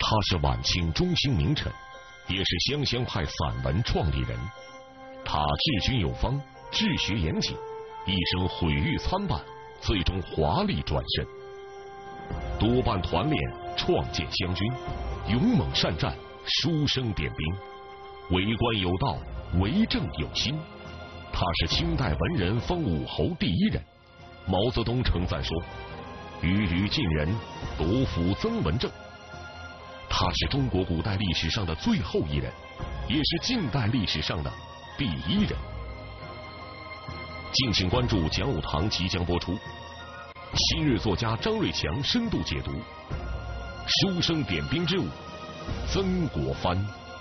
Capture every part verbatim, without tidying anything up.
他是晚清中兴名臣，也是湘乡派散文创立人。他治军有方，治学严谨，一生毁誉参半，最终华丽转身。督办团练，创建湘军，勇猛善战，书生点兵，为官有道，为政有心。他是清代文人封武侯第一人。毛泽东称赞说：“踽踽进人，独辅曾文正。”他是中国古代历史上的最后一人，也是近代历史上的第一人。敬请关注讲武堂即将播出，新锐作家张瑞强深度解读《书生点兵之舞》曾国藩。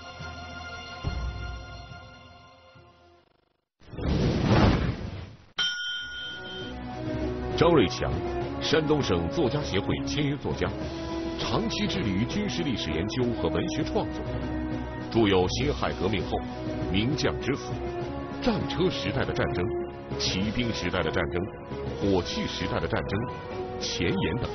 张瑞强，山东省作家协会签约作家，长期致力于军事历史研究和文学创作，著有《辛亥革命后名将之死》《战车时代的战争》《骑兵时代的战争》《火器时代的战争》《前言》等。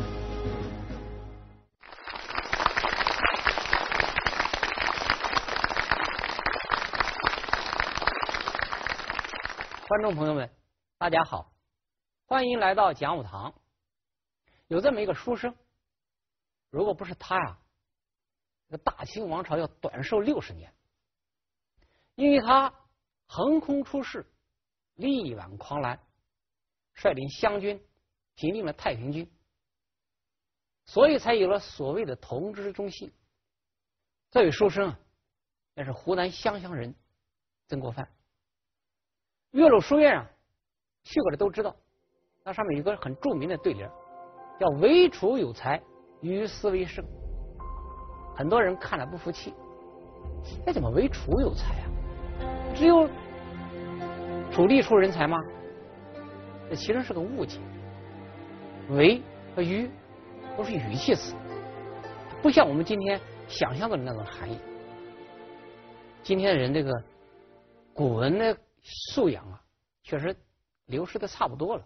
观众朋友们，大家好，欢迎来到讲武堂。有这么一个书生，如果不是他呀，这个大清王朝要短寿六十年，因为他横空出世，力挽狂澜，率领湘军平定了太平军，所以才有了所谓的同知中信。这位书生啊，那是湖南湘乡人曾国藩。岳麓书院啊，去过的都知道，那上面有一个很著名的对联，叫“唯楚有才，于斯为盛”。很多人看了不服气，那怎么唯楚有才啊？只有楚地出人才吗？这其实是个误解。唯和于都是语气词，不像我们今天想象的那种含义。今天的人这个古文的素养啊，确实流失的差不多了，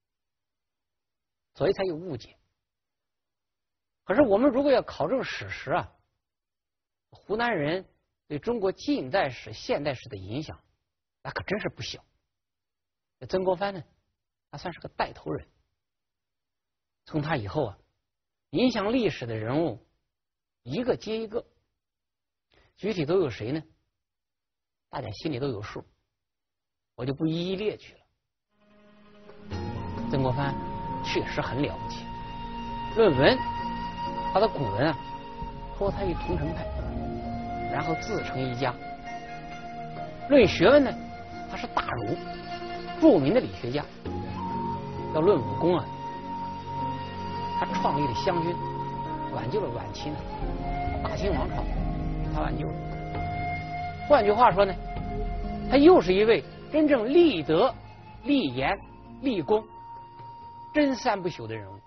所以才有误解。可是我们如果要考证史实啊，湖南人对中国近代史、现代史的影响，那可真是不小。曾国藩呢，他算是个带头人。从他以后啊，影响历史的人物一个接一个，具体都有谁呢？大家心里都有数，我就不一一列举了。曾国藩确实很了不起，论文他的古文啊，脱胎于桐城派，然后自成一家。论学问呢，他是大儒，著名的理学家。要论武功啊，他创立了湘军，挽救了晚清的大清王朝，他挽救了。换句话说呢，他又是一位真正立德、立言、立功、真三不朽的人物。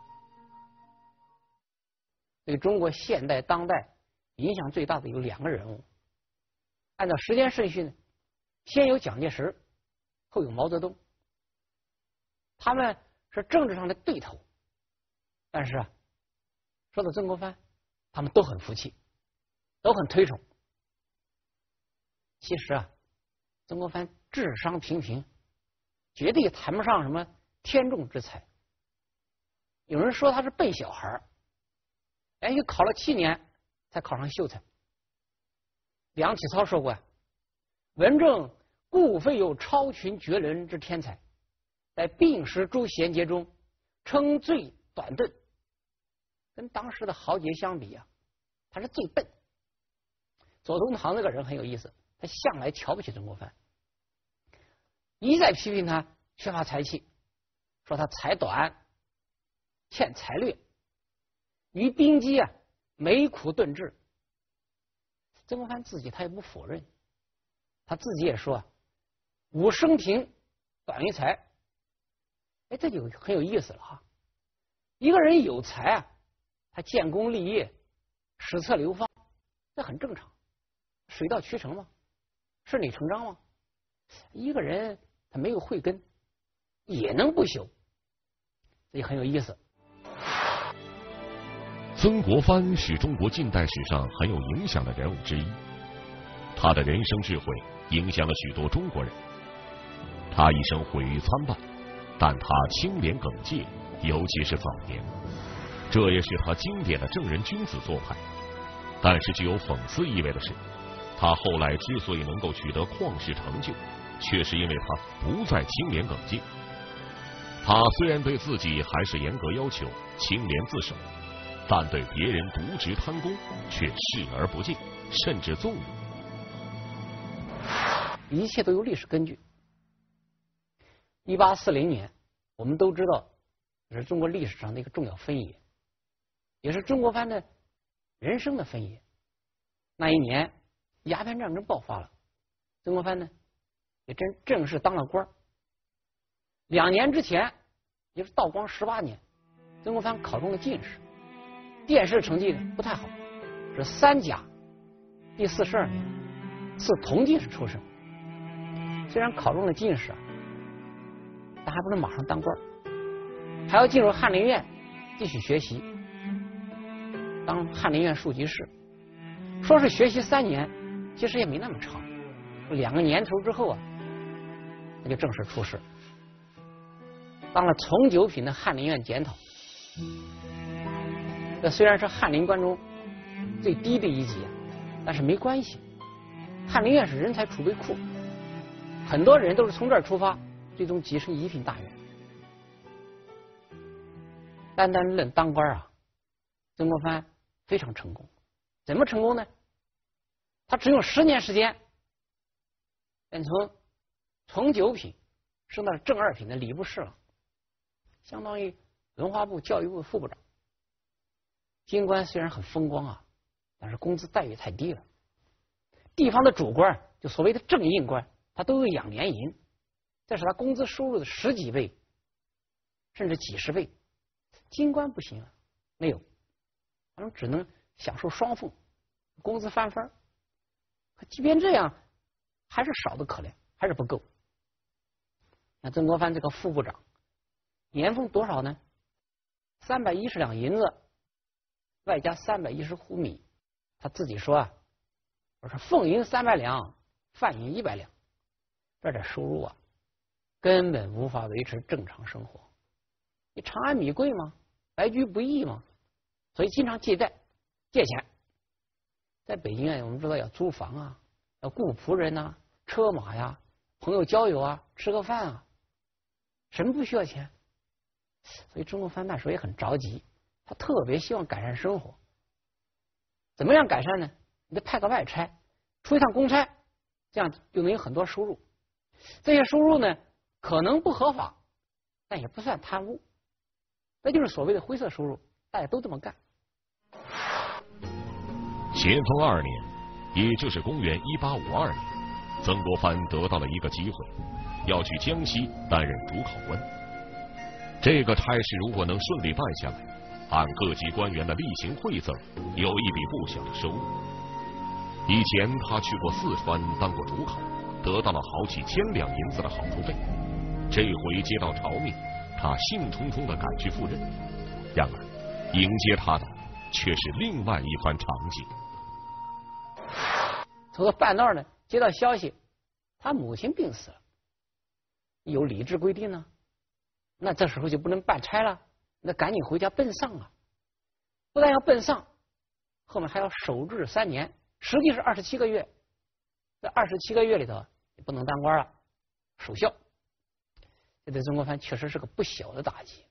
对中国现代当代影响最大的有两个人物，按照时间顺序呢，先有蒋介石，后有毛泽东。他们是政治上的对头，但是啊，说到曾国藩，他们都很服气，都很推崇。其实啊，曾国藩智商平平，绝对谈不上什么天纵之才。有人说他是笨小孩，连续考了七年才考上秀才。梁启超说过呀，文正固非有超群绝伦之天才，在病时诸贤杰中称最短钝。跟当时的豪杰相比啊，他是最笨。左宗棠这个人很有意思，他向来瞧不起曾国藩，一再批评他缺乏才气，说他才短，欠才略，于兵机啊没苦顿智。曾国藩自己他也不否认，他自己也说啊，吾生平短于才。哎，这就很有意思了哈。一个人有才啊，他建功立业，史册流芳，这很正常，水到渠成嘛，顺理成章嘛。一个人他没有慧根，也能不朽，这就很有意思。 曾国藩是中国近代史上很有影响的人物之一，他的人生智慧影响了许多中国人。他一生毁誉参半，但他清廉耿介，尤其是早年，这也是他经典的正人君子做派。但是具有讽刺意味的是，他后来之所以能够取得旷世成就，却是因为他不再清廉耿介。他虽然对自己还是严格要求，清廉自守，但对别人渎职贪功却视而不见，甚至纵容。 一切都有历史根据。一八四零年，我们都知道，这是中国历史上的一个重要分野，也是曾国藩的人生的分野。那一年，鸦片战争爆发了，曾国藩呢，也真正式当了官。两年之前，也是道光十八年，曾国藩考中了进士，殿试成绩呢不太好，是三甲第四十二名，是同进士出身。虽然考中了进士啊，但还不能马上当官，还要进入翰林院继续学习，当翰林院庶吉士。说是学习三年，其实也没那么长，两个年头之后啊，那就正式出仕，当了从九品的翰林院检讨。这虽然是翰林官中最低的一级啊，但是没关系，翰林院是人才储备库，很多人都是从这儿出发，最终跻身一品大员。单单论当官啊，曾国藩非常成功。怎么成功呢？他只用十年时间，便从从九品升到了正二品的礼部侍郎，相当于文化部教育部副部长。京官虽然很风光啊，但是工资待遇太低了。地方的主官，就所谓的正印官，他都有养年银，这是他工资收入的十几倍，甚至几十倍。京官不行啊，没有，他们只能享受双俸，工资翻番。可即便这样，还是少得可怜，还是不够。那曾国藩这个副部长，年俸多少呢？三百一十两银子，外加三百一十斛米。他自己说啊，我说俸银三百两，饭银一百两，这点收入啊，根本无法维持正常生活。你长安米贵吗？白居不易吗？所以经常借贷借钱。在北京啊，我们知道要租房啊，要雇仆人呐、啊、车马呀、朋友交友啊、吃个饭啊，什么不需要钱？所以曾国藩那时候也很着急，他特别希望改善生活。怎么样改善呢？你得派个外差，出一趟公差，这样就能有很多收入。这些收入呢，可能不合法，但也不算贪污，那就是所谓的灰色收入，大家都这么干。 咸丰二年，也就是公元一八五二年，曾国藩得到了一个机会，要去江西担任主考官。这个差事如果能顺利办下来，按各级官员的例行馈赠，有一笔不小的收入。以前他去过四川当过主考，得到了好几千两银子的好处费。这回接到朝命，他兴冲冲地赶去赴任。然而，迎接他的却是另外一番场景。 走到半道呢，接到消息，他母亲病死了。有礼制规定呢，那这时候就不能办差了，那赶紧回家奔丧啊！不但要奔丧，后面还要守制三年，实际是二十七个月。在二十七个月里头，也不能当官了，守孝。这对曾国藩确实是个不小的打击。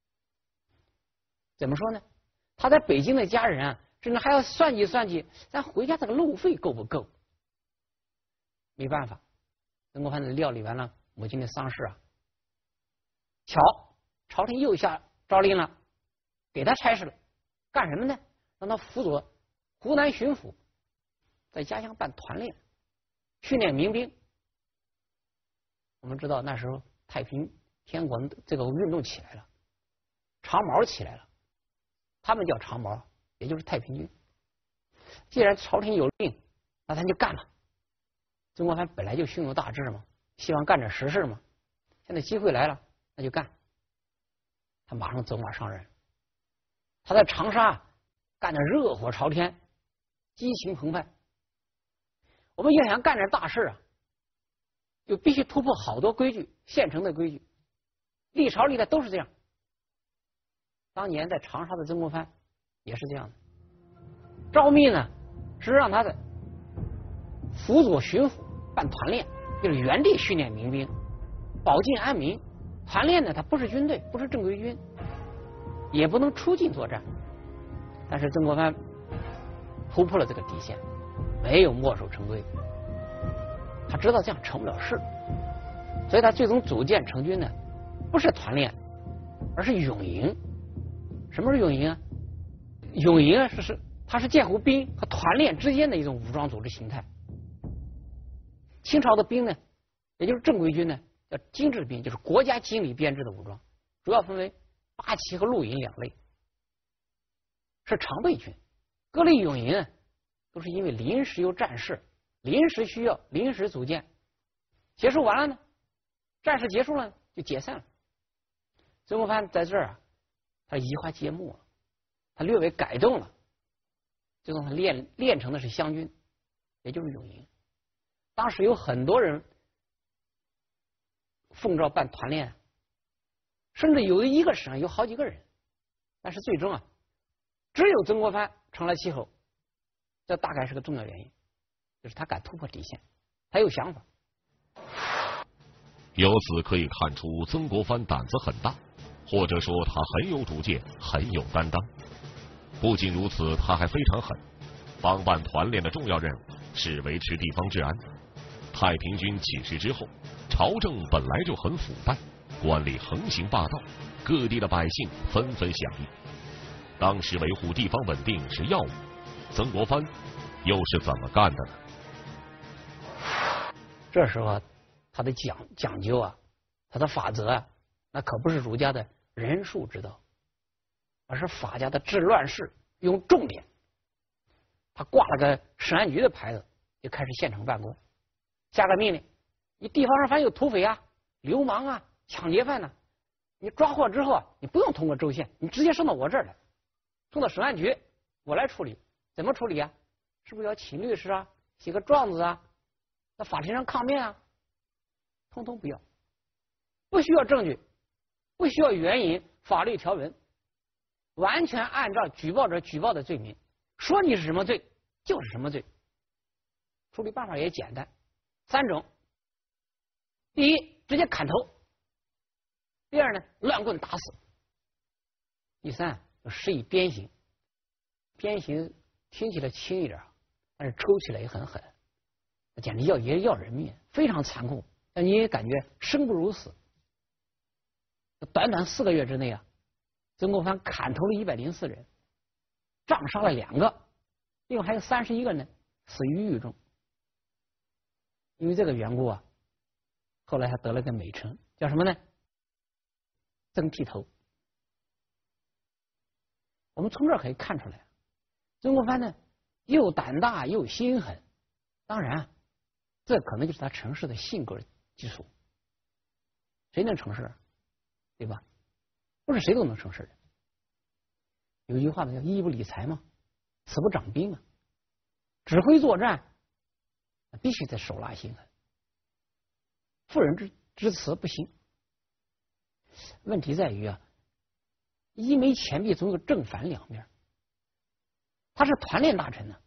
怎么说呢？他在北京的家人啊，甚至还要算计算计，咱回家这个路费够不够？没办法，曾国藩的料理完了母亲的丧事啊，巧，朝廷又下诏令了，给他差事了，干什么呢？让他辅佐湖南巡抚，在家乡办团练，训练民兵。我们知道那时候太平天国这个运动起来了，长毛起来了，他们叫长毛，也就是太平军。既然朝廷有令，那咱就干了。曾国藩本来就胸有大志嘛，希望干点实事嘛。现在机会来了，那就干。他马上走马上任。他在长沙干得热火朝天，激情澎湃。我们要想干点大事啊，就必须突破好多规矩，现成的规矩。历朝历代都是这样。当年在长沙的曾国藩也是这样的。诏密呢是让他的辅佐巡抚办团练，就是原地训练民兵，保境安民。团练呢，它不是军队，不是正规军，也不能出境作战。但是曾国藩突破了这个底线，没有墨守成规。他知道这样成不了事，所以他最终组建成军呢，不是团练，而是勇营。什么是勇营啊？勇营啊，是是它是建湖兵和团练之间的一种武装组织形态。清朝的兵呢，也就是正规军呢，叫精制兵，就是国家经理编制的武装，主要分为八旗和陆营两类，是常备军。各类勇营呢，都是因为临时有战事，临时需要，临时组建，结束完了呢，战事结束了就解散了。曾国藩在这儿啊，他移花接木了，他略微改动了，最后他练练成的是湘军，也就是勇营。当时有很多人奉诏办团练，甚至有一个省上有好几个人，但是最终啊，只有曾国藩成了气候，这大概是个重要原因，就是他敢突破底线，他有想法。 由此可以看出，曾国藩胆子很大，或者说他很有主见，很有担当。不仅如此，他还非常狠，帮办团练的重要任务是维持地方治安。太平军起事之后，朝政本来就很腐败，官吏横行霸道，各地的百姓纷纷响应。当时维护地方稳定是要务，曾国藩又是怎么干的呢？ 这时候他的讲讲究啊，他的法则啊，那可不是儒家的仁术之道，而是法家的治乱世用重点。他挂了个审案局的牌子，就开始现场办公，下个命令：你地方上凡有土匪啊、流氓啊、抢劫犯呢、啊，你抓获之后啊，你不用通过州县，你直接送到我这儿来，送到审案局，我来处理。怎么处理啊？是不是要请律师啊，写个状子啊，在法庭上抗辩啊？通通不要，不需要证据，不需要援引法律条文，完全按照举报者举报的罪名，说你是什么罪就是什么罪。处理办法也简单，三种：第一，直接砍头；第二呢，乱棍打死；第三，施以鞭刑。鞭刑听起来轻一点，但是抽起来也很狠，简直要也要人命，非常残酷，让你也感觉生不如死。短短四个月之内啊，曾国藩砍头了一百零四人，杖杀了两个，另外还有三十一个呢死于狱中。因为这个缘故啊，后来他得了个美称，叫什么呢？曾剃头。我们从这儿可以看出来，曾国藩呢又胆大又心狠，当然，这可能就是他成事的性格基础。谁能成事？对吧？不是谁都能成事的。有一句话呢，叫“义不理财”嘛，此不长兵啊。指挥作战，必须得手拉心狠，妇人之之词不行。问题在于啊，一枚钱币总有正反两面。他是团练大臣呢，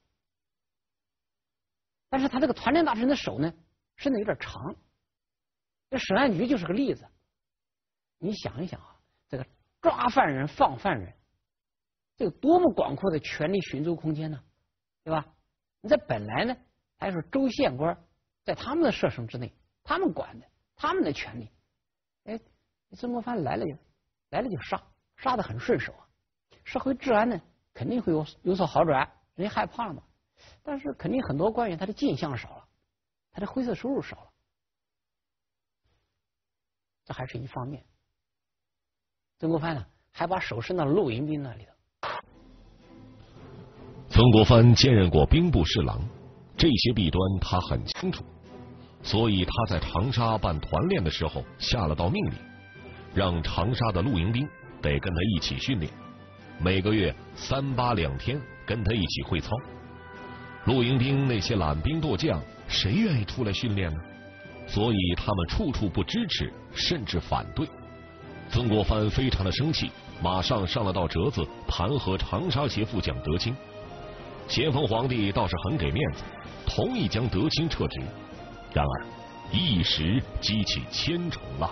但是他这个团练大臣的手呢，伸的有点长。这审案局就是个例子。你想一想啊，这个抓犯人、放犯人，这有多么广阔的权力寻租空间呢？对吧？你在本来呢，还是州县官，在他们的设省之内，他们管的，他们的权利。哎，曾国藩来了就来了就杀，杀得很顺手啊。社会治安呢，肯定会有有所好转，人家害怕了嘛。但是肯定很多官员他的进项少了，他的灰色收入少了，这还是一方面。曾国藩呢，还把手伸到陆营兵那里头。 曾国藩兼任过兵部侍郎，这些弊端他很清楚，所以他在长沙办团练的时候下了道命令，让长沙的陆营兵得跟他一起训练。 每个月三八两天跟他一起会操。陆营兵那些懒兵惰将，谁愿意出来训练呢？所以他们处处不支持，甚至反对。曾国藩非常的生气，马上上了道折子，弹劾长沙协副将德清。咸丰皇帝倒是很给面子，同意将德清撤职。然而一时激起千重浪。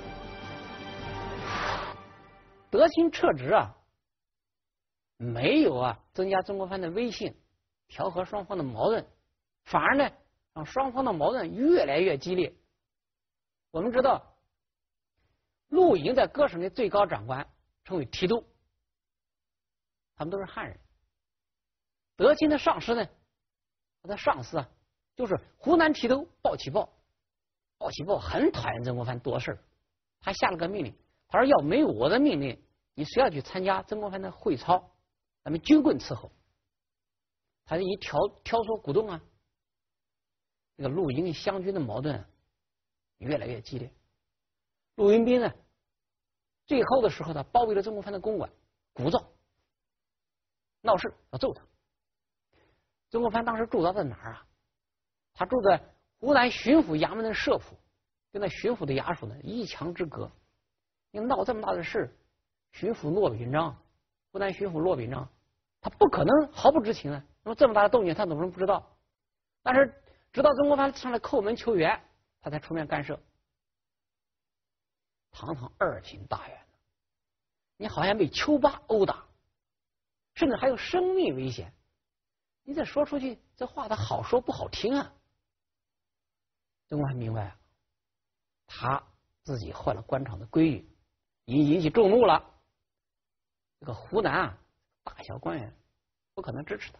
德清撤职啊，没有啊增加曾国藩的威信，调和双方的矛盾，反而呢让双方的矛盾越来越激烈。我们知道，陆营在各省的最高长官称为提督，他们都是汉人。德清的上司呢，他的上司啊，就是湖南提督鲍启豹。鲍启豹很讨厌曾国藩多事，他下了个命令，他说要没有我的命令，你谁要去参加曾国藩的会操，咱们军棍伺候。他就一挑挑唆鼓动啊，这个陆营湘军的矛盾越来越激烈。陆营兵呢，最后的时候他包围了曾国藩的公馆，鼓噪闹事，要揍他。曾国藩当时驻扎在哪儿啊？他住在湖南巡抚衙门的社府，跟那巡抚的衙署呢一墙之隔。你闹这么大的事，巡抚骆秉章，湖南巡抚骆秉章，他不可能毫不知情啊。那么这么大的动静，他怎么能不知道？但是直到曾国藩上来叩门求援，他才出面干涉。堂堂二品大员，你好像被丘八殴打，甚至还有生命危险。你再说出去，这话他好说不好听啊。曾国藩明白，他自己坏了官场的规矩，已经引起众怒了。这个湖南啊，大小官员不可能支持他，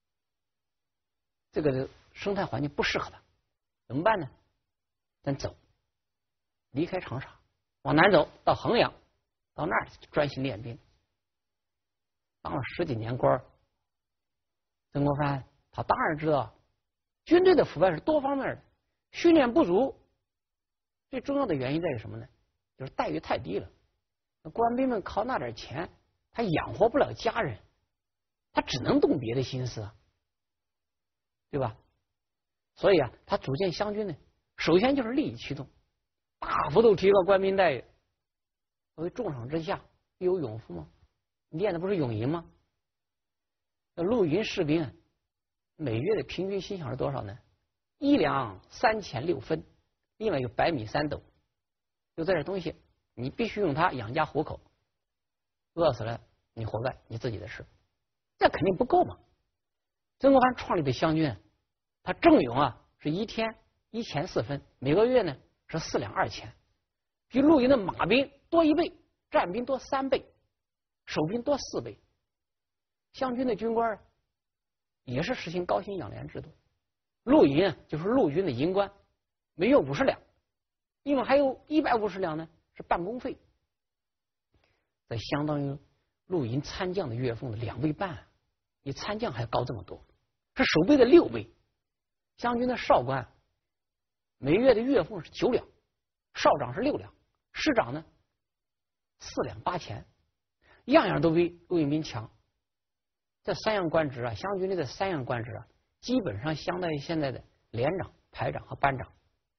这个生态环境不适合他，怎么办呢？咱走，离开长沙，往南走到衡阳，到那儿专心练兵。当了十几年官，曾国藩他当然知道军队的腐败是多方面的，训练不足，最重要的原因在于什么呢？就是待遇太低了。那官兵们靠那点钱，他养活不了家人，他只能动别的心思啊，对吧？所以啊，他组建湘军呢，首先就是利益驱动，大幅度提高官兵待遇。所谓重赏之下必有勇夫吗？你练的不是勇营吗？那陆营士兵每月的平均薪饷是多少呢？一两三钱六分，另外有百米三斗，就这点东西，你必须用它养家糊口，饿死了你活该，你自己的事，这肯定不够嘛。曾国藩创立的湘军，他正勇啊是一天一钱四分，每个月呢是四两二钱，比陆营的马兵多一倍，战兵多三倍，守兵多四倍。湘军的军官也是实行高薪养廉制度，陆营就是陆军的营官，每月五十两，另外还有一百五十两呢是办公费，这相当于陆营参将的月俸的两倍半，比参将还高这么多，是守备的六倍。湘军的少官每月的月俸是九两，少长是六两，师长呢四两八钱，样样都比陆营兵强。这三样官职啊，湘军的这三样官职啊，基本上相当于现在的连长、排长和班长。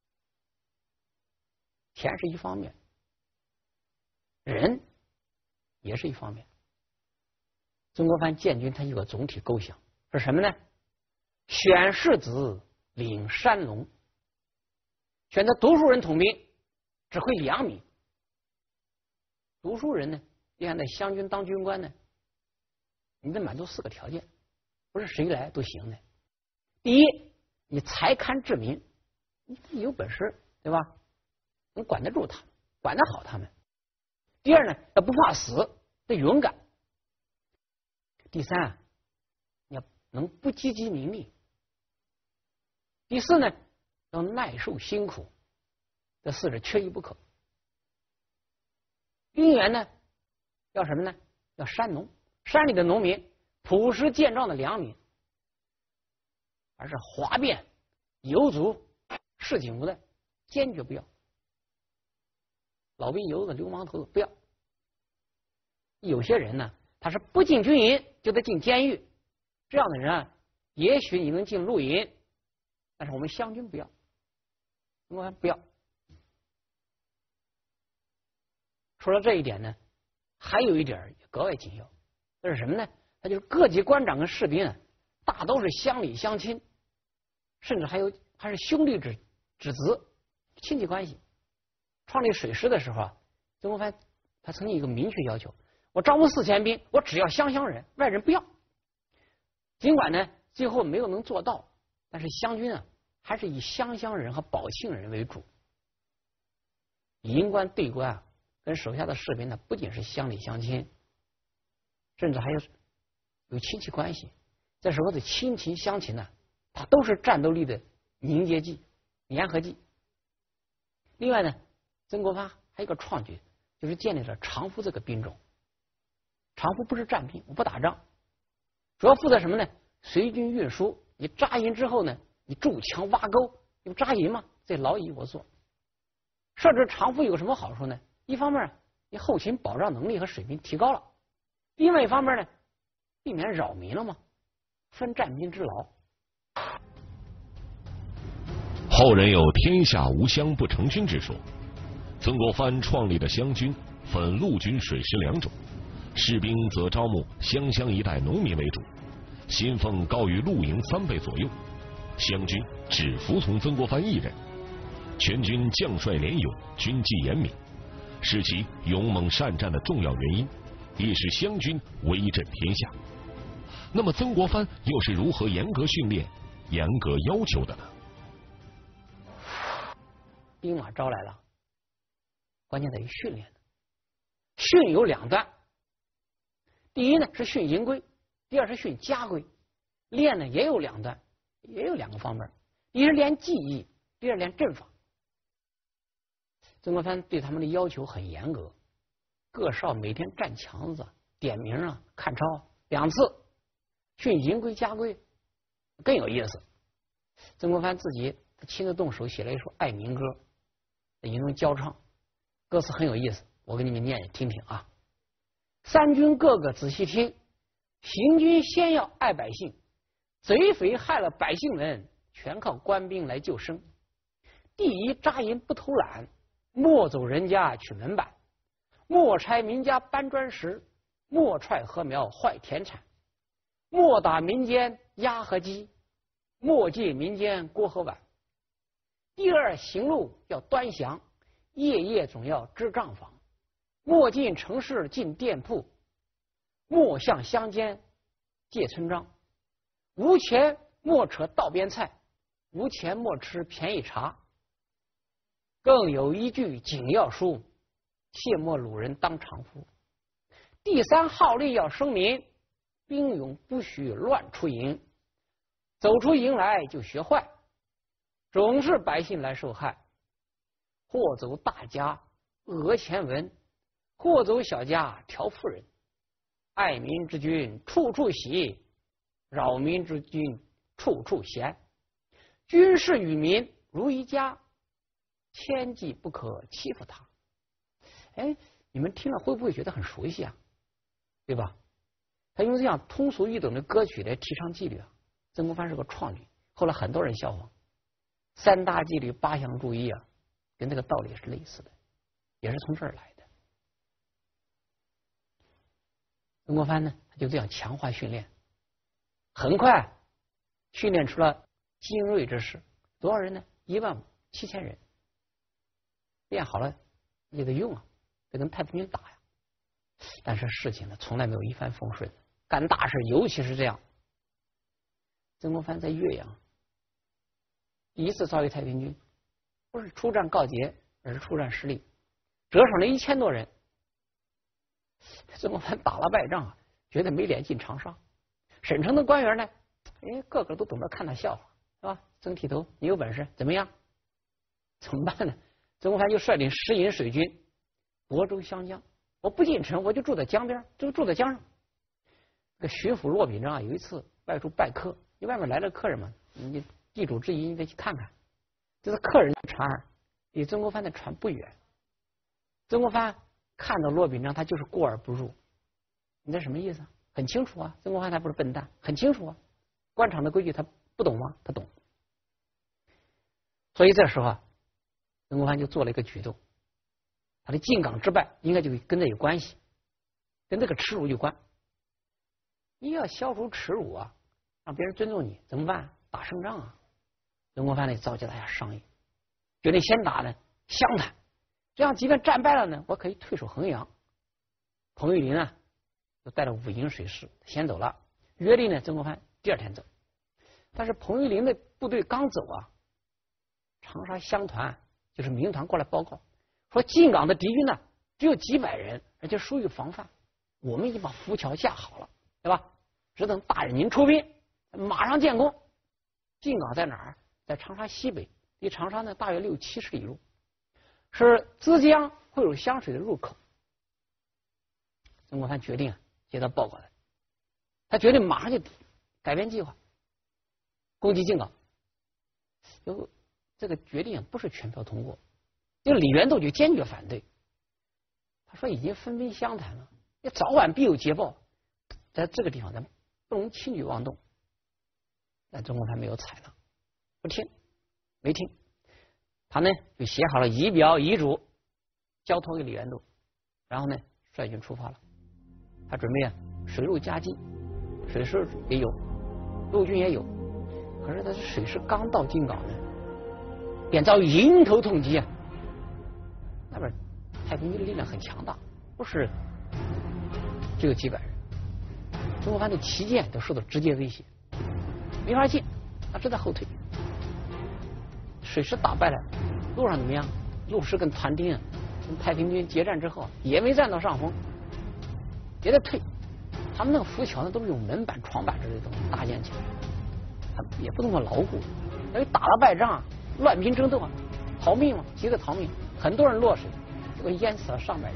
钱是一方面，人也是一方面。曾国藩建军他有个总体构想是什么呢？选士子领山龙，选择读书人统兵，指挥两米。读书人呢，要想在湘军当军官呢，你得满足四个条件，不是谁来都行的。第一，你才堪治民，你有本事，对吧？能管得住他们，管得好他们。第二呢，要不怕死，得勇敢。第三啊，你要能不积极名利。第四呢，要耐受辛苦，这四者缺一不可。兵员呢，要什么呢？要山农，山里的农民，朴实健壮的良民，而是哗变、游族、市井无赖，坚决不要。老兵、游子、流氓头子不要。有些人呢， 他是不进军营就得进监狱，这样的人啊，也许你能进陆营，但是我们湘军不要，曾国藩不要。除了这一点呢，还有一点格外紧要，这是什么呢？那就是各级官长跟士兵啊，大都是乡里乡亲，甚至还有还是兄弟之之子，亲戚关系。创立水师的时候啊，曾国藩他曾经有一个明确要求：我招募四千兵，我只要湘乡人，外人不要。尽管呢最后没有能做到，但是湘军啊还是以湘乡人和保庆人为主。营官对官啊，跟手下的士兵呢，不仅是乡里乡亲，甚至还有有亲戚关系。这时候的亲情乡情呢，它都是战斗力的凝结剂、粘合剂。另外呢，曾国藩还有一个创举，就是建立了常夫这个兵种。常夫不是战兵，我不打仗，主要负责什么呢？随军运输。你扎营之后呢，你筑墙挖沟，有扎营嘛，这劳役我做。设置常夫有什么好处呢？一方面，你后勤保障能力和水平提高了；另外一方面呢，避免扰民了嘛，分战兵之劳。 后人有天下无湘不成军之说。曾国藩创立的湘军分陆军、水师两种，士兵则招募湘乡一带农民为主，薪俸高于陆营三倍左右。湘军只服从曾国藩一人，全军将帅联勇，军纪严明，是其勇猛善战的重要原因，也是湘军威震天下。那么曾国藩又是如何严格训练、严格要求的呢？ 兵马招来了，关键在于训练。训有两段，第一呢是训营规，第二是训家规。练呢也有两段，也有两个方面，一是练技艺，第二练阵法。曾国藩对他们的要求很严格，各哨每天站墙子、点名啊、看抄两次。训营规家规更有意思，曾国藩自己他亲自动手写了一首《爱民歌》，在营中教唱，歌词很有意思，我给你们念念听听啊。三军各个仔细听，行军先要爱百姓，贼匪害了百姓们，全靠官兵来救生。第一，扎营不偷懒，莫走人家取门板，莫拆民家搬砖石，莫踹禾苗坏田产，莫打民间鸭和鸡，莫借民间锅和碗。第二，行路要端详，夜夜总要支账房，莫进城市进店铺，莫向乡间借村庄，无钱莫扯道边菜，无钱莫吃便宜茶。更有一句紧要书，切莫掳人当常夫。第三，号令要声明，兵勇不许乱出营，走出营来就学坏，总是百姓来受害。或走大家讹钱文，或走小家调妇人。爱民之君处处喜，扰民之君处处嫌。军事与民如一家，千计不可欺负他。哎，你们听了会不会觉得很熟悉啊？对吧？他用这样通俗易懂的歌曲来提倡纪律啊。曾国藩是个创举，后来很多人效仿。三大纪律八项注意啊，跟这个道理是类似的，也是从这儿来的。曾国藩呢，他就这样强化训练，很快训练出了精锐之士，多少人呢？一万七千人。练好了也得用啊，得跟太平军打呀。但是事情呢，从来没有一帆风顺，干大事尤其是这样。曾国藩在岳阳第一次遭遇太平军，不是出战告捷，而是出战失利，折损了一千多人。曾国藩打了败仗啊，觉得没脸进长沙。省城的官员呢，哎，个个都懂得看他笑话，是吧？曾剃头，你有本事怎么样？怎么办呢？曾国藩就率领十营水军亳州湘江，我不进城，我就住在江边，就住在江上。这个巡抚骆秉章啊，有一次外出拜客，你外面来了客人嘛，你地主之谊你得去看看。这是客人的船离曾国藩的船不远，曾国藩看到骆秉章，他就是过而不入， 你这什么意思？很清楚啊，曾国藩他不是笨蛋，很清楚啊，官场的规矩他不懂吗？他懂。所以这时候啊，曾国藩就做了一个举动，他的进港之败应该就跟这有关系，跟这个耻辱有关。你要消除耻辱啊，让别人尊重你，怎么办？打胜仗啊！曾国藩呢召集大家商议，决定先打呢湘潭，这样即便战败了呢，我可以退守衡阳。彭玉麟呢就带了五营水师先走了，约定呢曾国藩第二天走。但是彭玉麟的部队刚走啊，长沙湘团就是民团过来报告说，进港的敌军呢只有几百人，而且疏于防范，我们已经把浮桥架好了，对吧？只等大人您出兵，马上建功。进港在哪儿？在长沙西北，离长沙呢大约六七十里路，是资江汇入湘水的入口。曾国藩决定啊接到报告来，他决定马上就改变计划，攻击进港。有这个决定不是全票通过，就李元斗就坚决反对。他说已经分兵湘潭了，你早晚必有捷报，在这个地方咱不能轻举妄动。但曾国藩没有采纳，不听，没听。他呢就写好了仪表遗嘱，交托给李元斗，然后呢率军出发了。他准备啊水陆夹击，水师也有，陆军也有。可是他是水师刚到进港呢，便遭迎头痛击啊！那边太平军的力量很强大，不是只有几百人。曾国藩的旗舰都受到直接威胁，没法进，他只得后退。水师打败了，路上怎么样？陆师跟团丁啊，跟太平军决战之后也没占到上风，也得退。他们那个浮桥呢，都是用门板、床板之类的东西搭建起来，他也不那么牢固。因为打了败仗啊，乱兵争斗啊，逃命嘛，急着逃命，很多人落水，结果淹死了上百人。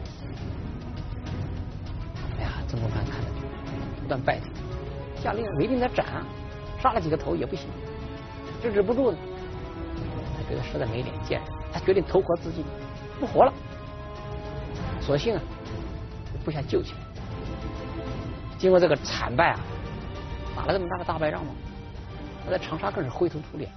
哎呀，曾国藩看着不断败退，下令围定他斩啊，杀了几个头也不行，制止不住呢。他觉得实在没脸见人，他决定投河自尽，不活了。所幸啊，部下救起来。经过这个惨败啊，打了这么大个大败仗嘛，他在长沙更是灰头土脸。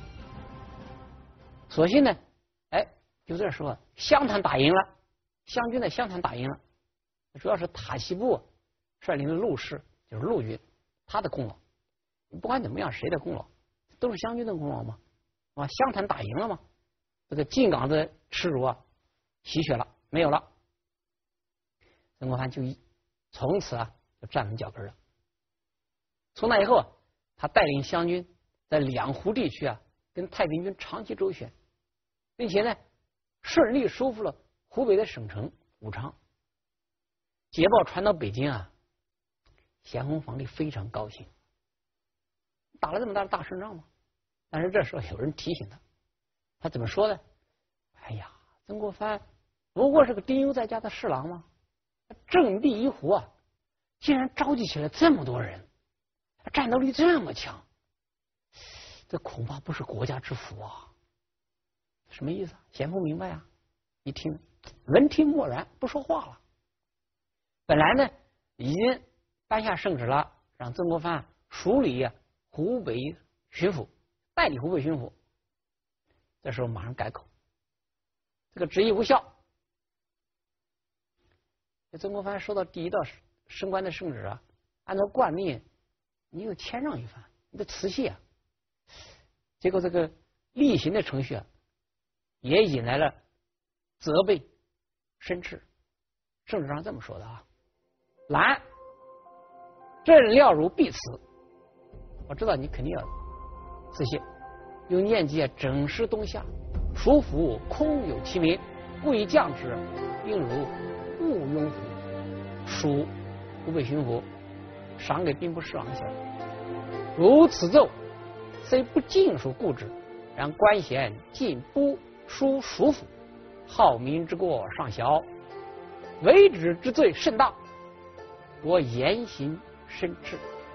所幸呢，哎，就这时候湘潭打赢了，湘军在湘潭打赢了，主要是塔西布率领的陆士，就是陆军，他的功劳。不管怎么样，谁的功劳都是湘军的功劳嘛。啊，湘潭打赢了嘛，这个进港的耻辱啊，洗雪了，没有了。曾国藩就从此啊就站稳脚跟了。从那以后啊，他带领湘军在两湖地区啊跟太平军长期周旋，并且呢顺利收复了湖北的省城武昌。捷报传到北京啊，咸丰皇帝非常高兴，打了这么大的大胜仗嘛。但是这时候有人提醒他，他怎么说呢？哎呀，曾国藩不过是个丁忧在家的侍郎吗？振臂一呼啊，竟然召集起来这么多人，战斗力这么强，这恐怕不是国家之福啊！什么意思？咸丰明白啊，一听闻听默然，不说话了。本来呢已经颁下圣旨了，让曾国藩署理啊湖北巡抚，代理湖北巡抚。这时候马上改口，这个旨意无效。曾国藩收到第一道升官的圣旨啊，按照惯例，你又谦让一番，你得辞谢啊。结果这个例行的程序啊，也引来了责备、申斥。圣旨上这么说的啊：兰，朕料汝必辞。我知道你肯定要辞谢。又念及整师东下，蜀府空有其名，故以降之，应如勿庸乎？蜀湖北巡抚赏给兵部侍郎一下，如此奏，虽不尽属故之，然官衔进都书蜀府，好民之过尚小，为止之罪甚大，我严刑申斥。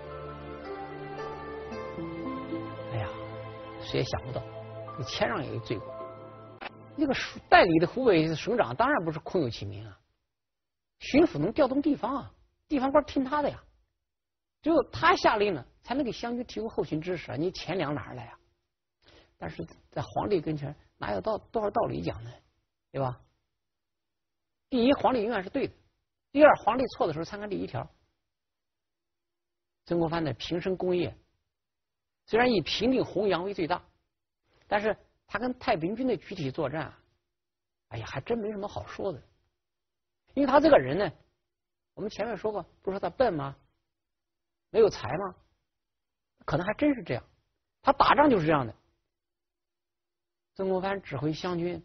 哎呀，谁也想不到，这谦让有一罪过。那个代理的湖北省长当然不是空有其名啊，巡抚能调动地方啊， 地方官听他的呀，只有他下令了，才能给湘军提供后勤支持啊！你钱粮哪儿来啊？但是在皇帝跟前哪有道多少道理讲呢？对吧？第一，皇帝永远是对的；第二，皇帝错的时候参看第一条。曾国藩的平生功业虽然以平定洪阳为最大，但是他跟太平军的具体作战啊，哎呀，还真没什么好说的。因为他这个人呢，我们前面说过，不是说他笨吗？没有才吗？可能还真是这样。他打仗就是这样的。曾国藩指挥湘军，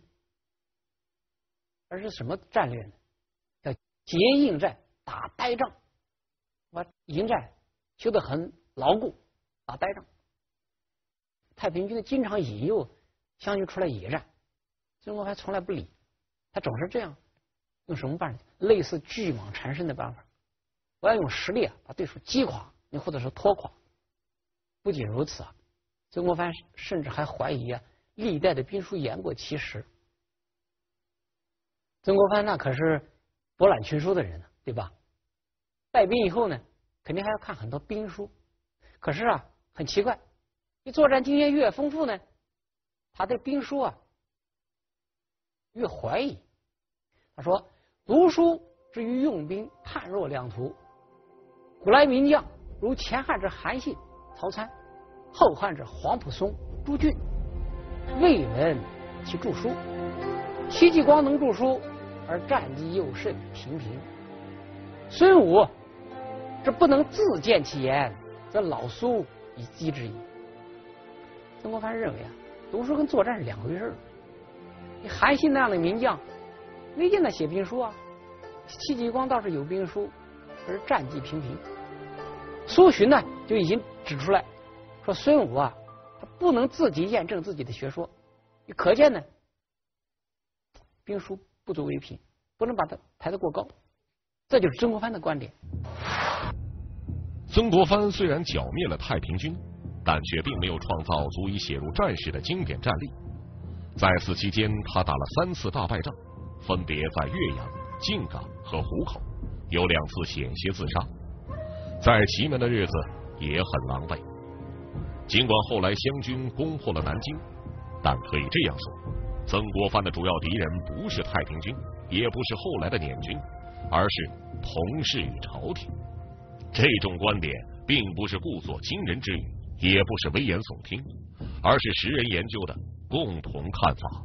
而是什么战略呢？叫结营寨，打呆仗，把营寨修得很牢固，打呆仗。太平军呢经常引诱湘军出来野战，曾国藩从来不理，他总是这样，用什么办法？类似巨蟒缠身的办法。我要用实力啊把对手击垮，你或者是拖垮。不仅如此啊，曾国藩甚至还怀疑啊历代的兵书言过其实。曾国藩那可是博览群书的人呢，对吧？带兵以后呢，肯定还要看很多兵书。可是啊，很奇怪，你作战经验越丰富呢，他对兵书啊越怀疑。他说：“读书之于用兵，判若两途。古来名将如前汉之韩信、曹参，后汉之黄埔松、朱俊，未闻其著书。戚继光能著书，而战绩又甚平平。孙武这不能自见其言，则老苏以击之矣。”曾国藩认为啊，读书跟作战是两回事。你韩信那样的名将，没见他写兵书啊。戚继光倒是有兵书，可是战绩平平。苏洵呢就已经指出来，说孙武啊，他不能自己验证自己的学说，可见呢，兵书不足为凭，不能把它抬得过高。这就是曾国藩的观点。 曾国藩虽然剿灭了太平军，但却并没有创造足以写入战史的经典战例。在此期间，他打了三次大败仗，分别在岳阳、靖港和湖口，有两次险些自杀。在祁门的日子也很狼狈。尽管后来湘军攻破了南京，但可以这样说，曾国藩的主要敌人不是太平军，也不是后来的捻军，而是同事与朝廷。这种观点并不是故作惊人之语，也不是危言耸听，而是时人研究的共同看法。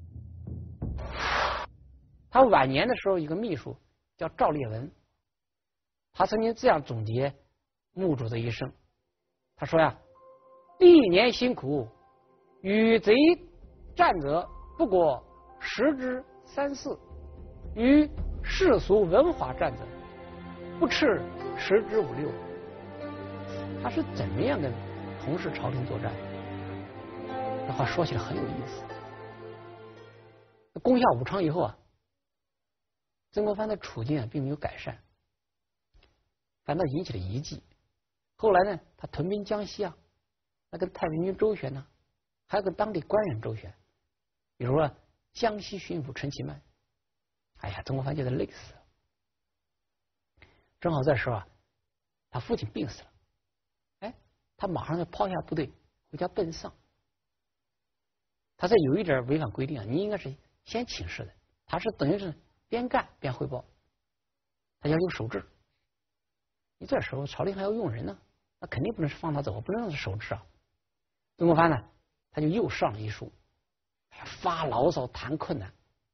他晚年的时候，一个秘书叫赵烈文，他曾经这样总结墓主的一生。他说呀：“历年辛苦，与贼战者不过十之三四，与世俗文化战者不斥十之五六。”他是怎么样跟同是朝廷作战？这话说起来很有意思。攻下武昌以后啊，曾国藩的处境啊并没有改善，反倒引起了疑忌。后来呢，他屯兵江西啊，那跟太平军周旋呢，还有跟当地官员周旋，比如说江西巡抚陈其迈。哎呀，曾国藩觉得累死了。正好这时候啊，他父亲病死了，哎，他马上就抛下部队回家奔丧。他这有一点违反规定啊，你应该是先请示的，他是等于是边干边汇报，他要求守制。你这时候朝廷还要用人呢，那肯定不能放他走，不能让他守制啊。曾国藩呢，他就又上了一书，发牢骚谈困难。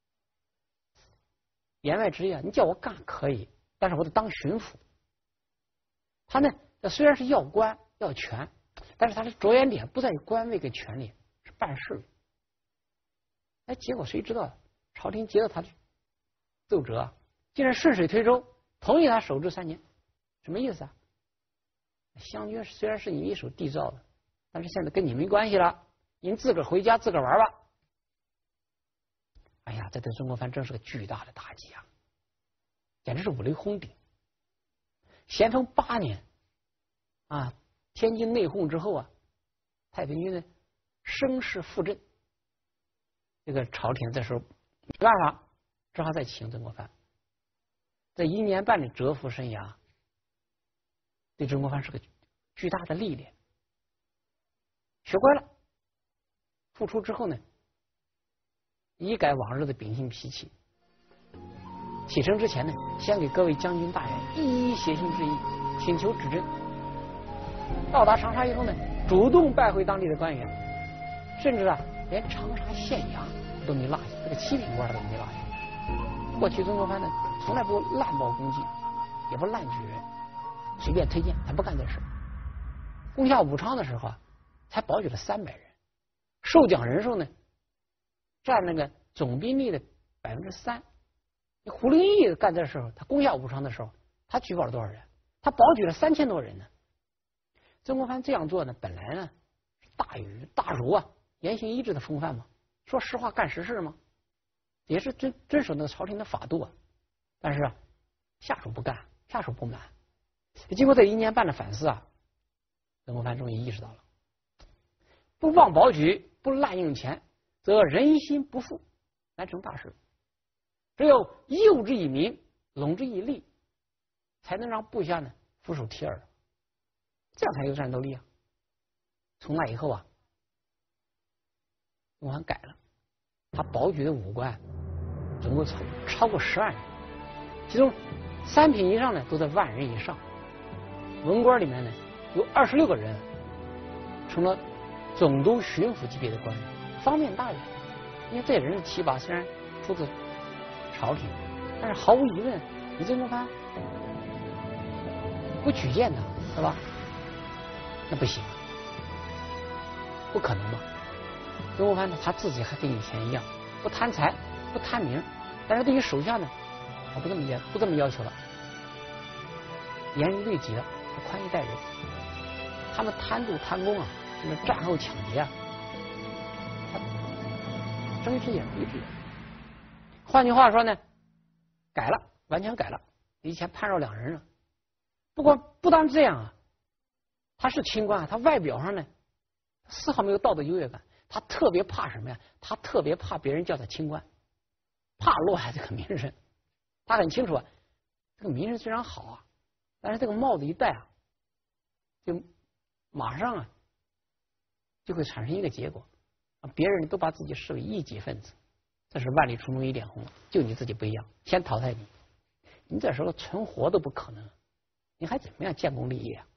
言外之意啊，你叫我干可以，但是我得当巡抚。他呢，虽然是要官要权，但是他的着眼点不在于官位跟权力，是办事。哎，结果谁知道朝廷接到他的奏折啊，竟然顺水推舟，同意他守制三年。什么意思啊？湘军虽然是你一手缔造的，但是现在跟你没关系了，您自个儿回家自个儿玩吧。哎呀，这对曾国藩真是个巨大的打击啊，简直是五雷轰顶。咸丰八年啊，天津内讧之后啊，太平军呢声势复振，这个朝廷这时候没办法，只好再请曾国藩。这一年半的蛰伏生涯， 对曾国藩是个巨大的历练。学乖了，复出之后呢，一改往日的秉性脾气。启程之前呢，先给各位将军大员一一写信致意，请求指正。到达长沙以后呢，主动拜会当地的官员，甚至啊，连长沙县衙都没落下，这个七品官都没落下。过去曾国藩呢，从来不滥报功绩，也不滥举人，随便推荐，他不干这事。攻下武昌的时候啊，才保举了三百人，受奖人数呢，占那个总兵力的百分之三。胡林翼干这时候，他攻下武昌的时候，他举报了多少人？他保举了三千多人呢。曾国藩这样做呢，本来呢是大禹大儒啊，言行一致的风范嘛，说实话干实事嘛，也是遵遵守那朝廷的法度啊。但是啊，下属不干，下属不满。经过这一年半的反思啊，曾国藩终于意识到了，不忘保举，不滥用钱，则人心不复，难成大事。只有诱之以民，笼之以利，才能让部下呢俯首帖耳，这样才有战斗力啊。从那以后啊，曾国藩改了，他保举的武官总共超超过十万人，其中三品以上呢都在万人以上。文官里面呢有二十六个人成了总督、巡抚级别的官员，方面大员。因为这人的提拔虽然出自朝廷，但是毫无疑问，你曾国藩不举荐他，是吧？那不行，不可能嘛。曾国藩呢，他自己还跟以前一样，不贪财，不贪名，但是对于手下呢，他不这么要，不这么要求了，严于律己了，他宽衣待人。他们贪渎贪功啊，什么战后抢劫啊，他睁一只眼闭一只眼。换句话说呢，改了，完全改了，以前判若两人了。不过不单这样啊，他是清官啊，他外表上呢丝毫没有道德优越感，他特别怕什么呀？他特别怕别人叫他清官，怕落下这个名声。他很清楚啊，这个名声虽然好啊，但是这个帽子一戴啊，就马上啊就会产生一个结果，别人都把自己视为异己分子。这是万里初中一点红，就你自己不一样，先淘汰你。你这时候存活都不可能，你还怎么样建功立业啊？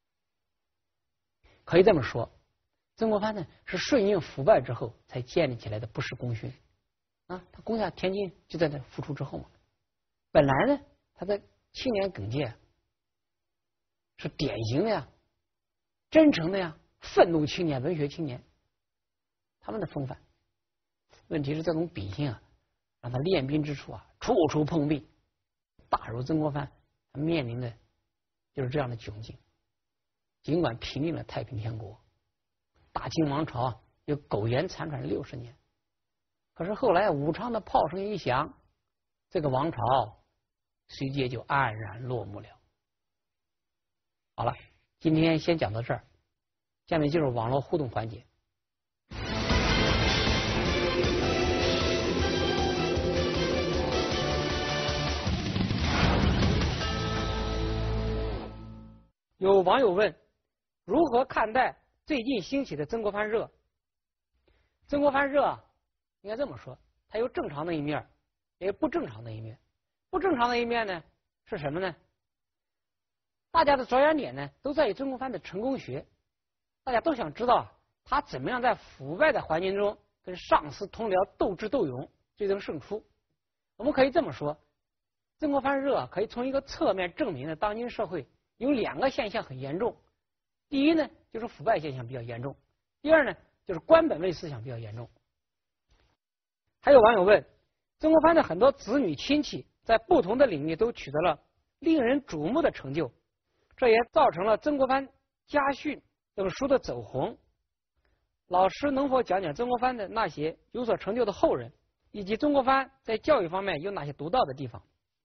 可以这么说，曾国藩呢是顺应腐败之后才建立起来的不世功勋啊。他攻下天津就在那复出之后嘛。本来呢，他的青年耿介是典型的呀、真诚的呀、愤怒青年、文学青年，他们的风范。问题是这种秉性啊，让他练兵之处啊，处处碰壁。大儒曾国藩他面临的就是这样的窘境。尽管平定了太平天国，大清王朝啊又苟延残喘六十年，可是后来武昌的炮声一响，这个王朝随即就黯然落幕了。好了，今天先讲到这儿，下面进入网络互动环节。有网友问，如何看待最近兴起的曾国藩热？曾国藩热啊，应该这么说，它有正常的一面，也有不正常的一面。不正常的一面呢是什么呢？大家的着眼点呢都在于曾国藩的成功学，大家都想知道他怎么样在腐败的环境中跟上司同僚斗智斗勇，最终胜出。我们可以这么说，曾国藩热可以从一个侧面证明了当今社会有两个现象很严重。第一呢，就是腐败现象比较严重；第二呢，就是官本位思想比较严重。还有网友问，曾国藩的很多子女亲戚在不同的领域都取得了令人瞩目的成就，这也造成了曾国藩家训等书的走红。老师能否讲讲曾国藩的那些有所成就的后人，以及曾国藩在教育方面有哪些独到的地方？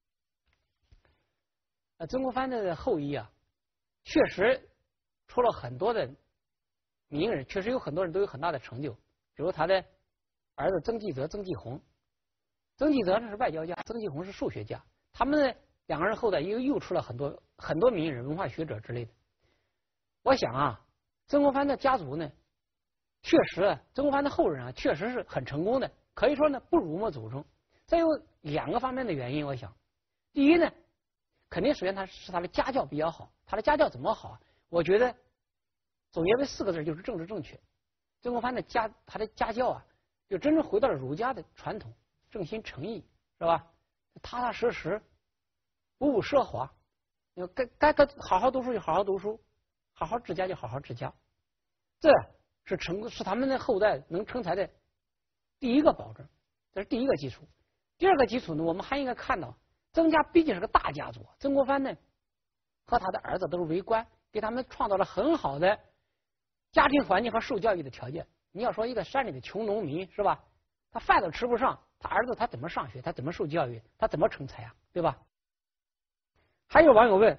呃，曾国藩的后裔啊，确实出了很多的名人，确实有很多人都有很大的成就。比如他的儿子曾纪泽、曾纪红。曾纪泽呢是外交家，曾纪红是数学家。他们呢两个人后代又又出了很多很多名人、文化学者之类的。我想啊，曾国藩的家族呢，确实曾国藩的后人啊，确实是很成功的，可以说呢不辱没祖宗。这有两个方面的原因，我想，第一呢，肯定首先他是他的家教比较好，他的家教怎么好？我觉得总结为四个字，就是政治正确。曾国藩的家他的家教啊，就真正回到了儒家的传统，正心诚意，是吧？踏踏实实，不务奢华，该该该好好读书就好好读书，好好治家就好好治家，这是成是他们的后代能成才的第一个保证，这是第一个基础。第二个基础呢，我们还应该看到，曾家毕竟是个大家族，曾国藩呢和他的儿子都是为官，给他们创造了很好的家庭环境和受教育的条件。你要说一个山里的穷农民是吧，他饭都吃不上，他儿子他怎么上学，他怎么受教育，他怎么成才啊，对吧？还有网友问，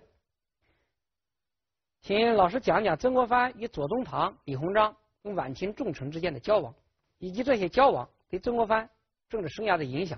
请老师讲讲曾国藩与左宗棠、李鸿章跟晚清重臣之间的交往，以及这些交往对曾国藩政治生涯的影响。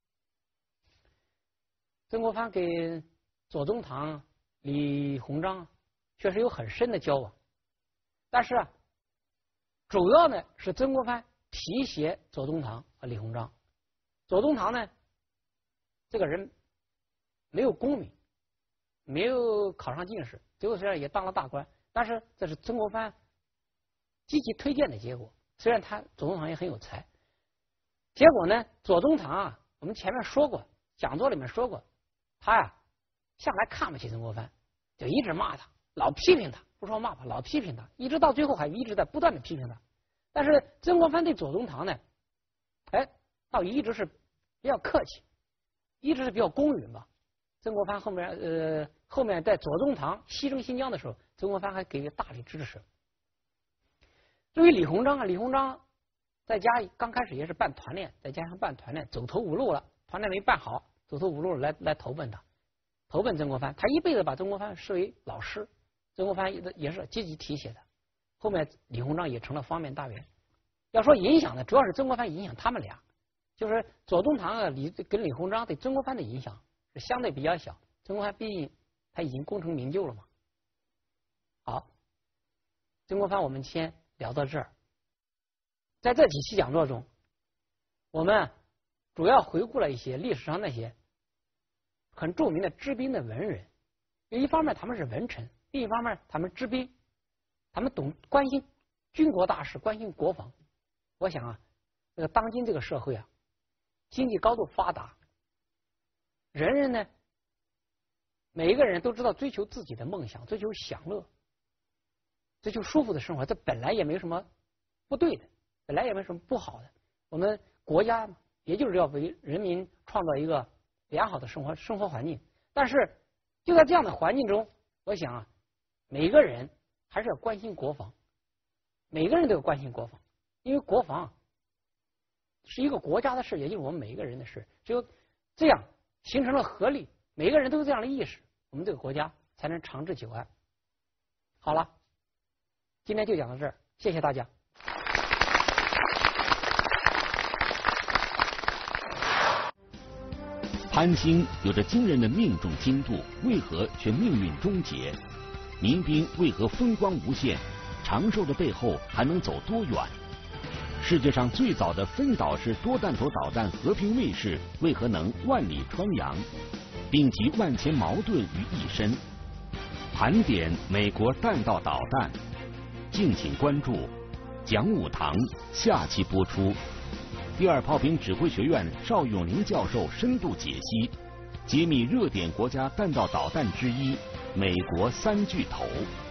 曾国藩跟左宗棠、李鸿章确实有很深的交往，但是啊，主要呢是曾国藩提携左宗棠和李鸿章。左宗棠呢，这个人没有功名，没有考上进士，最后虽然也当了大官，但是这是曾国藩积极推荐的结果。虽然他左宗棠也很有才，结果呢，左宗棠啊，我们前面说过，讲座里面说过，他呀向来看不起曾国藩，就一直骂他，老批评他，不说骂吧，老批评他，一直到最后还一直在不断的批评他。但是曾国藩对左宗棠呢，哎，倒一直是比较客气，一直是比较公允吧。曾国藩后面呃后面在左宗棠西征新疆的时候，曾国藩还给予大力支持。至于李鸿章啊，李鸿章在家刚开始也是办团练，在家乡办团练，走投无路了，团练没办好，走投无路了，来来投奔他，投奔曾国藩。他一辈子把曾国藩视为老师，曾国藩也是积极提携的。后面李鸿章也成了方面大员。要说影响呢，主要是曾国藩影响他们俩，就是左宗棠啊，李跟李鸿章对曾国藩的影响是相对比较小。曾国藩毕竟他已经功成名就了嘛。好，曾国藩我们先聊到这儿。在这几期讲座中，我们主要回顾了一些历史上那些很著名的知兵的文人。一方面他们是文臣，另一方面他们知兵，他们懂关心军国大事，关心国防。我想啊，这个当今这个社会啊，经济高度发达，人人呢，每一个人都知道追求自己的梦想，追求享乐，追求舒服的生活，这本来也没什么不对的，本来也没什么不好的。我们国家也就是要为人民创造一个良好的生活生活环境。但是就在这样的环境中，我想啊，每个人还是要关心国防，每个人都要关心国防，因为国防是一个国家的事，也就是我们每一个人的事。只有这样形成了合力，每个人都有这样的意识，我们这个国家才能长治久安。好了，今天就讲到这儿，谢谢大家。 潘兴有着惊人的命中精度，为何却命运终结？民兵为何风光无限？长寿的背后还能走多远？世界上最早的分导式多弹头导弹和平卫士为何能万里穿杨，并集万千矛盾于一身？盘点美国弹道导弹，敬请关注讲武堂下期播出。第二炮兵指挥学院邵永林教授深度解析，揭秘热点国家弹道导弹之一——美国三巨头。